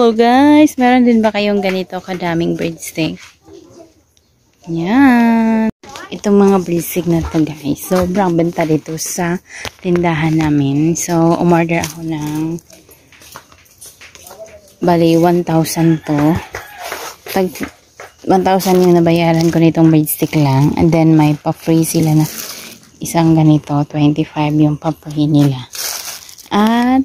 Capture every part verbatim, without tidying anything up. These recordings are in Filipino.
Hello guys, meron din ba kayong ganito kadaming breadstick? Yan. Itong mga breadstick na to guys, sobrang benta dito sa tindahan namin. So, umorder ako ng bali one thousand to. Tag one thousand yung nabayaran ko nitong breadstick lang. And then may pa-free sila na isang ganito, twenty-five yung pa-free nila. At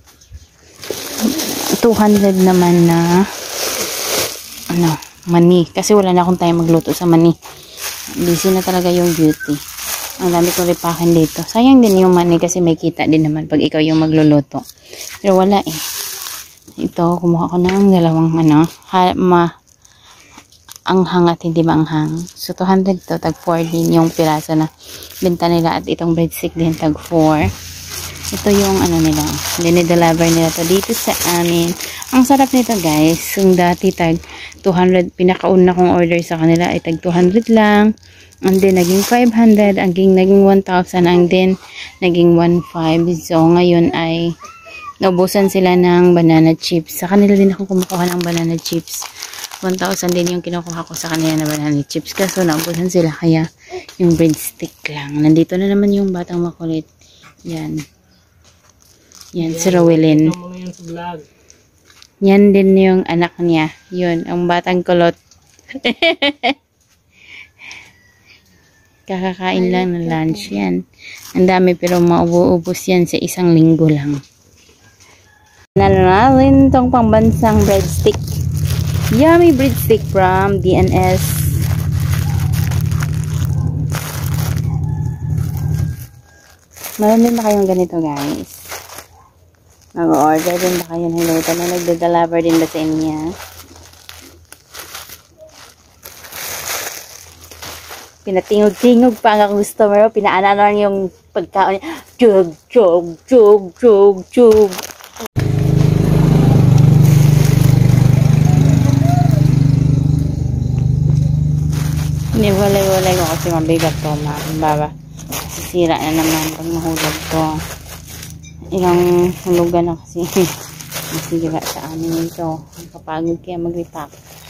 two hundred naman na ano, mani. Kasi wala na akong time magluto sa mani. Busy na talaga yung beauty. Ang dami ko ripakin dito. Sayang din yung mani kasi may kita din naman pag ikaw yung magluluto. Pero wala eh. Ito, kumuha ko ng dalawang ano, ha, ma, anghang at hindi maanghang. So, two hundred to, tag four din yung piraso na benta nila. At itong breadstick din, tag four. Ito yung ano nila, dinideliver nila to dito sa amin. Ang sarap nito guys, yung dati tag two hundred, pinakauna kong order sa kanila ay tag two hundred lang. And then naging five hundred, ang naging one thousand, ang then naging one thousand five. So ngayon ay naubusan sila ng banana chips. Sa kanila din ako kumukuha ng banana chips. one thousand din yung kinukuha ko sa kanila na banana chips. Kaso naubusan sila kaya yung breadstick lang. Nandito na naman yung batang makulit. Yan. Yan, si Rowelyn. Yan din yung anak niya. Yun, ang batang kulot. Kakakain lang ng lunch yan. Ang dami pero mauubos yan sa isang linggo lang. Nanalin tong pangbansang breadstick. Yummy breadstick from D N S. Meron din ba kayong ganito guys? Mag-order din ba kayo ng luto na nagde-deliver din ba sa inyo? Pinatingog-tingog pa ang customer. Pinaananan yung pagkaon niya. Chug, chug, chug, chug, chug. Niwalay-walay ko kasi mabigat to. Mababa. Sisira na naman pag mahulog to. Ilang hulugan na kasi masira sa amin ito. Kapagod kaya mag-repack.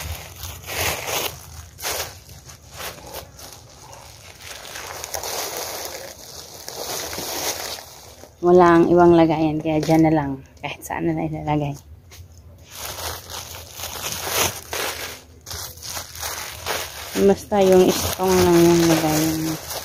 Walang ibang lagayan kaya dyan na lang. Kahit saan na lang ilalagay. Basta yung istong lang yung lagayan.